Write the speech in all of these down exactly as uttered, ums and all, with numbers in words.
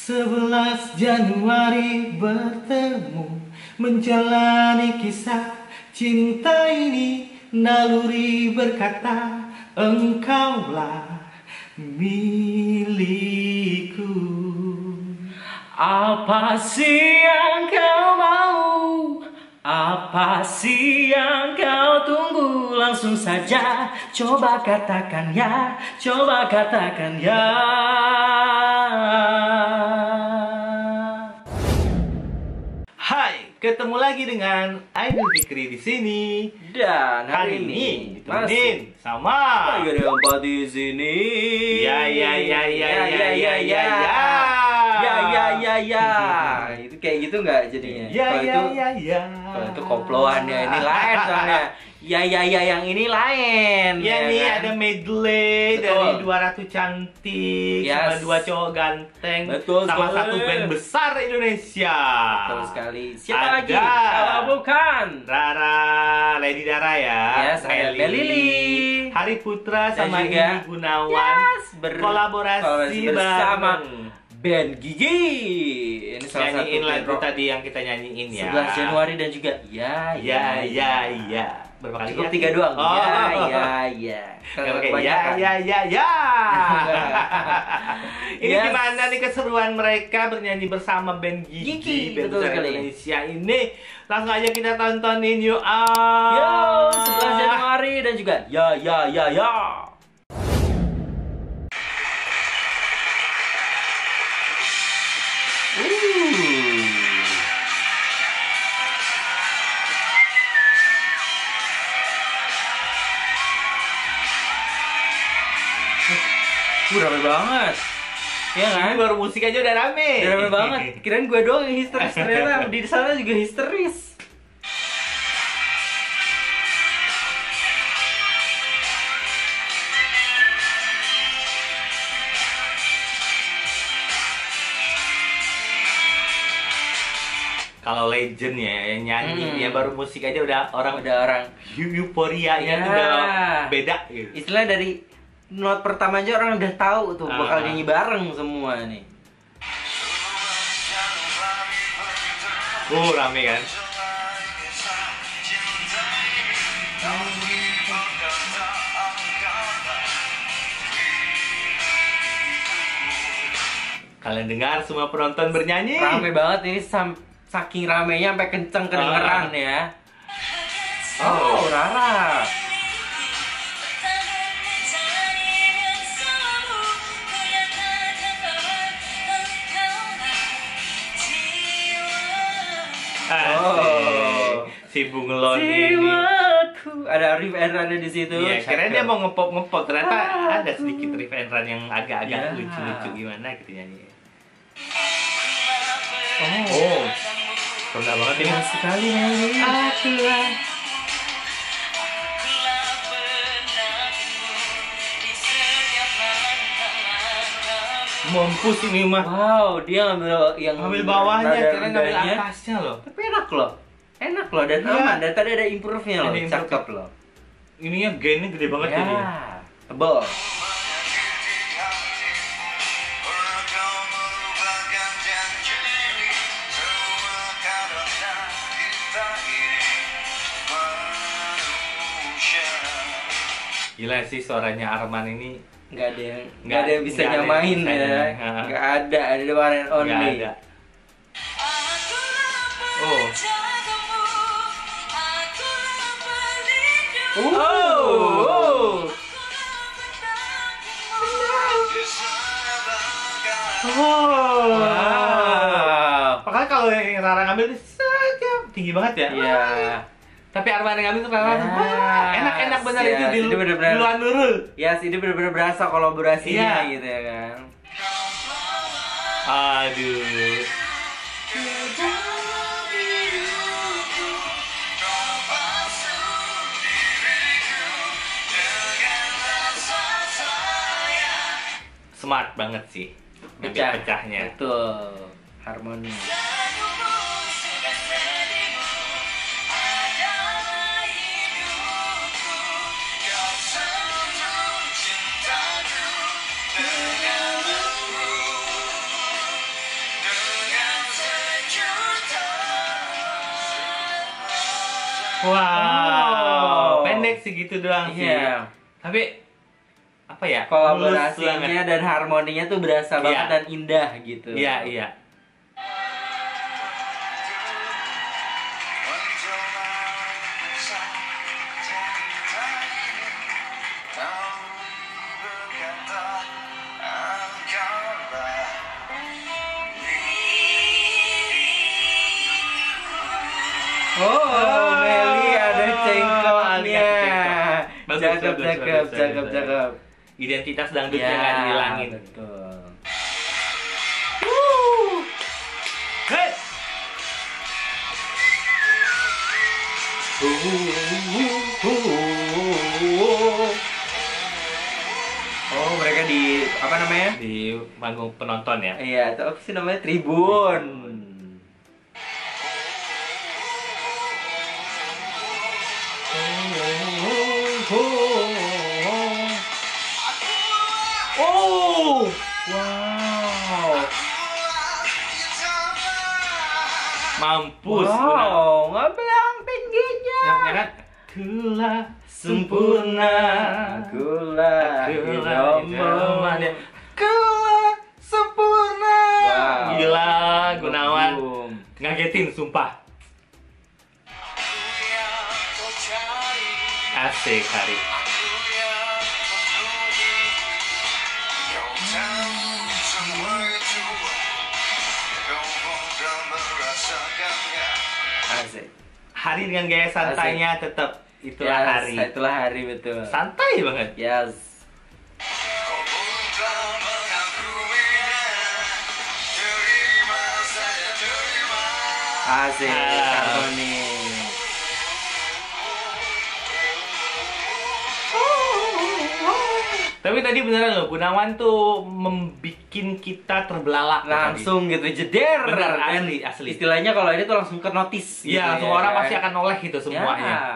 sebelas Januari bertemu, menjalani kisah cinta ini. Naluri berkata, engkaulah milikku. Apa sih yang kau mau? Apa sih yang kau tunggu? Langsung saja coba katakan ya, coba katakan ya. Hai, ketemu lagi dengan Aidil Fikri di sini. Dan hari, Hari ini ditemenin masih sama lagi ada empat di sini. Ya ya ya ya ya ya ya ya. Ya ya ya ya. Itu kayak gitu nggak jadinya? Ya Kalau ya itu, ya ya. Kalau itu koploannya ini lain soalnya. Ya ya ya yang ini lain. Ya nih kan? ada medley Betul. dari dua ratu cantik sama Yes. dua cowok ganteng Betul sama sekali. satu band besar Indonesia. Betul sekali. Siapa Ada. lagi? Kalau bukan Rara, Lady Dara ya. Yes, ada Lili. Hari Putra Dan sama juga, Indi Gunawan. Yes, ber- kolaborasi kolaborasi bersama bareng. band Gigi. Ini salah satu Nyanyiin band lagu rock tadi yang kita nyanyiin ya. sebelas Januari dan juga ya Ya ya ya. Berapa kali Cukup ya? tiga doang. Oh. Ya ya ya. Kalau Oke, ya kebanyakan. ya ya ya. Ini Yes. gimana nih keseruan mereka bernyanyi bersama band Gigi, Gigi, band betul besar sekali. Indonesia ini. Langsung aja kita tontonin yuk. Ah. Yo, sebelas Januari dan juga ya ya ya ya. Uh, rame banget. Ya kan? Ini baru musik aja udah rame. Udah rame banget. Kirain gue doang yang histeris, ternyata di sana juga histeris. Kalau legend ya yang nyanyi Hmm. ya baru musik aja udah orang Udah orang eu- euforia ya Ya. udah beda gitu. istilah dari not pertama aja orang udah tahu tuh bakal Ah. nyanyi bareng semua nih. Oh, rame kan? Kalian dengar semua penonton bernyanyi? Rame banget ini, sam- saking ramenya sampai kenceng kedengeran ya. Oh, Oh. Rara. Asik. Si Bunglon ini. Jiwaku. Ada riff and run di situ. Iya, kirain dia Cakep. mau ngepop ngepop, ternyata ada sedikit riff and run yang agak-agak Ya. lucu-lucu gimana gitu nyanyi. Oh, Oh, rendah banget ini. Indah sekali ini. Akulah. Mampus ini mah. Wow, dia ngambil yang Ngambil bawahnya, nada kira ngambil rendahnya. atasnya loh. Tapi enak loh. Enak loh dan Iya. aman. Dan tadi ada improve-nya loh. Ada improve. Cakep loh. Ininya gainnya gede banget Ya, ini. tebal. Gila sih suaranya Arman ini. Nggak ada yang nggak Nggak- ada yang bisa nggak ada yang nyamain bisa ya. nyamain. Ha. Nggak ada, ada the one and only. Nggak ada. Oh. Uh. Oh. Oh. Wow. Makanya kalau yang Rara ngambil itu saja tinggi banget ya. Iya. Tapi Arman yang ngambil tuh Rara Yes. wah, enak-enak benar Yes, itu di itu benar-benar. di luar Nurul. Ya, sih ini benar-benar berasa kolaborasinya Iya. gitu ya kan. Aduh. Smart banget sih. Pecah. Pecahnya. Betul. Harmoni. Wow, Oh. pendek segitu doang sih. Iya. Tapi apa ya? Kolaborasinya mulus banget. dan harmoninya tuh berasa Iya. banget dan indah gitu. Iya, iya. Oh, Meli ada cengkoknya. cengkok. Bagus, Cakep, bagus, cakep, bagus, cakep, bagus. cakep. Identitas dangdutnya Ya, nggak dihilangin. betul. Hei! Oh, mereka di apa namanya? Di panggung penonton ya. Iya, itu apa sih namanya? Tribun. Oh! Wow. Mampus. Wow, ngebelang tingginya. Ya, ya kan? Kulah sempurna. Akulah Akulah idomamu. idomamu. Kulah sempurna. Wow. Gila, Gunawan. Boom. Ngagetin, sumpah. Asik, Hari. Asik. Hari dengan gaya santainya tetap itulah Yes, Hari. Itulah hari betul. Santai banget. Yes. Asik. Ah. Harmoni. Tapi tadi beneran loh, Gunawan tuh membikin kita terbelalak Langsung gitu jeder. Bener, Dan asli, asli. Istilahnya kalau ini tuh langsung ke notis. tadi. Iya, gitu langsung ya, orang kan? pasti akan noleh gitu semuanya. Ya.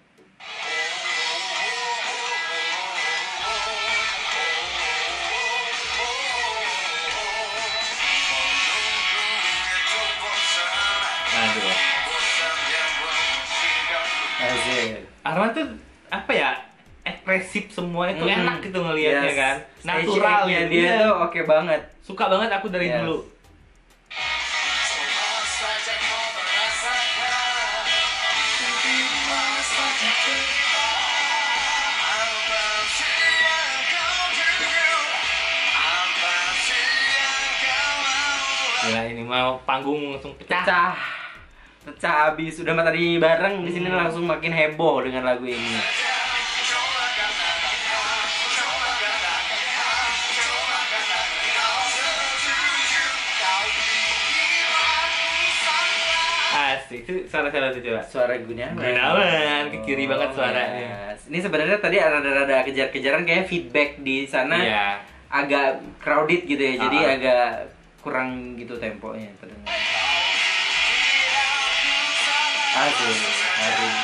Aduh. Asik. Arman tuh apa ya? Ekspresif semuanya tuh Mm. enak gitu ngelihatnya Yes. kan. Stage Natural act-nya ya dia tuh oke banget. Suka banget aku dari Yes. dulu. Gila, ini mau panggung langsung pecah. Pecah. Pecah abis. Udah mah tadi bareng di sini langsung makin heboh dengan lagu ini. Asik. Itu suara-suara tuh coba. Suara Gunawan. Gunawan, ke kiri banget suaranya. Yes. Ini sebenarnya tadi rada-rada kejar-kejaran kayak feedback di sana Iya. agak crowded gitu ya. Jadi Ah. agak kurang gitu temponya terdengar. Aduh, aduh.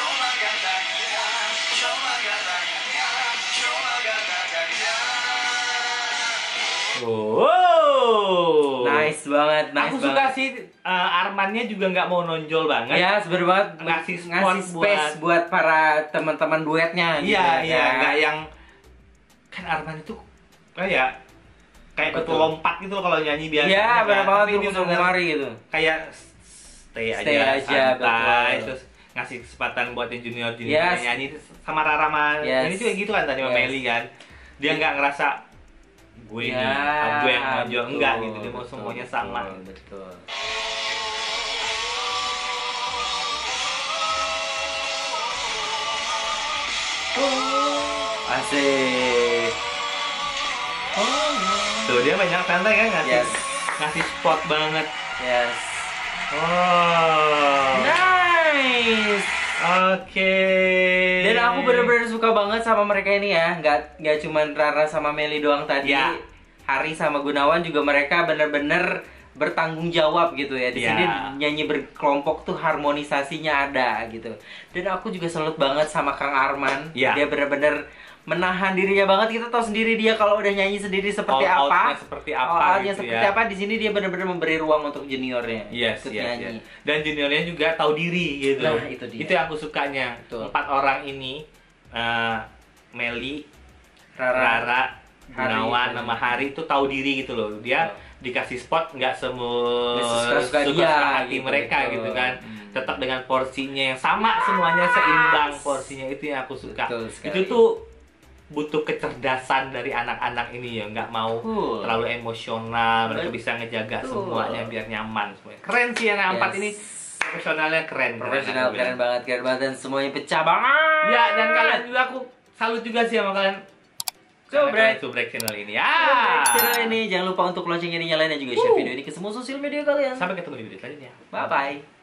Wow. Nice banget, nice Aku banget. suka sih uh, Armannya juga nggak mau nonjol banget. Ya, sebenarnya banget Ngasih spot ngasih space buat, para teman-teman duetnya gitu. Iya, ya iya, kan? nggak yang kan Arman itu kayak kayak Betul. betul lompat gitu loh kalau nyanyi biasa. Iya, benar banget tuh ini Kusuma Mari gitu. kayak stay aja, Stay aja, santai, betul. terus ngasih kesempatan buat yang junior junior Yes. nyanyi sama Rara sama Yes. ini juga gitu kan tadi sama Yes. Meli kan. Dia nggak ngerasa gue ini, Ya, gue yang maju betul, enggak gitu, dia mau betul, semuanya betul, sama. Betul. Asik. Tuh dia banyak santai kan ngasih Yes. ngasih spot banget. Yes. Oh. Nice. Oke. Dan aku bener-bener suka banget sama mereka ini ya. Nggak nggak cuman Rara sama Meli doang tadi. Ya. Hari sama Gunawan juga mereka bener-bener bertanggung jawab gitu ya. Di Ya. sini nyanyi berkelompok tuh harmonisasinya ada gitu. Dan aku juga salut banget sama Kang Arman. Ya. Dia bener-bener menahan dirinya banget. Kita tahu sendiri dia kalau udah nyanyi sendiri seperti All apa, out-nya seperti apa all out-nya gitu seperti ya. apa. Di sini dia benar-benar memberi ruang untuk juniornya Yes, ikut yes, nyanyi. yes. Dan juniornya juga tahu diri gitu. Nah, itu dia. Itu yang aku sukanya. Betul. Empat orang ini, eh, Meli, Rara, Rara, Hari, Gunawan, Hari. sama Hari itu tahu diri gitu loh. Dia Betul. dikasih spot nggak semua Nggak suka-suka dia, suka-suka hati gitu, mereka betul. gitu kan. Hmm. Tetap dengan porsinya yang sama, semuanya seimbang porsinya, itu yang aku suka. Betul sekali. Itu tuh butuh kecerdasan dari anak-anak ini ya, nggak mau Betul. terlalu emosional, mereka Betul. bisa ngejaga Betul. semuanya biar nyaman semuanya. Keren sih anak empat Yes. ini, profesionalnya keren. Profesional, aku keren bilang. banget, keren banget, dan semuanya pecah banget. Ya, dan kalian juga aku salut juga sih sama kalian. Subrek. Subrek channel ini ya. Subscribe channel ini, jangan lupa untuk loncengnya dinyalain dan juga share video ini ke semua sosial media kalian. Sampai ketemu di video selanjutnya. Bye bye.